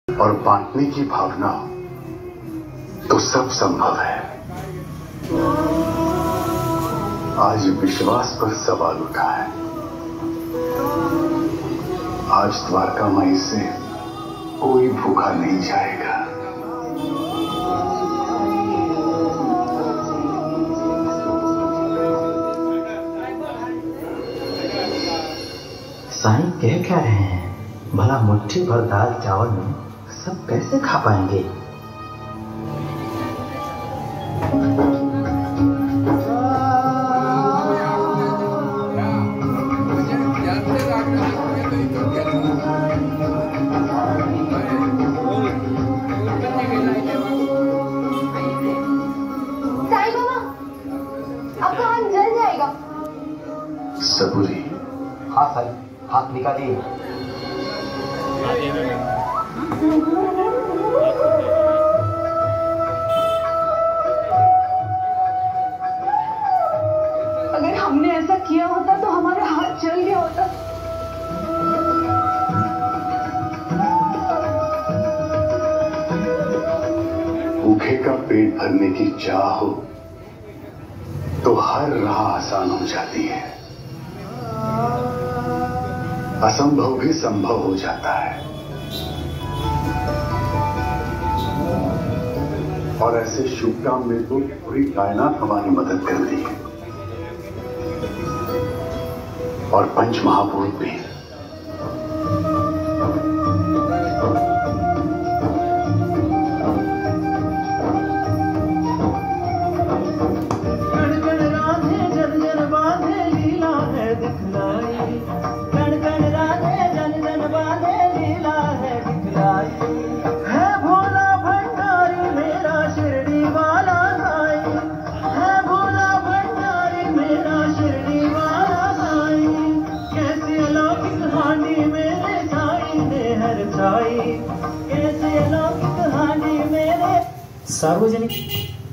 और बांटने की भावना तो सब संभव है। आज विश्वास पर सवाल उठा है। आज द्वारका माई से कोई भूखा नहीं जाएगा। साईं कह क्या रहे हैं? भला मुट्ठी भर दाल चावल में सब कैसे खा पाएंगे? साईं बाबा, आपका हाथ जल जाएगा। सबूरी। हाँ साईं, हाथ निकालिए। अगर हमने ऐसा किया होता तो हमारा हाथ जल गया होता। भूखे का पेट भरने की चाह हो तो हर राह आसान हो जाती है। असंभव भी संभव हो जाता है। और ऐसे शुभ काम में तो पूरी कायनात हमारी मदद करती है और पंच महाभूत भी। सार्वजनिक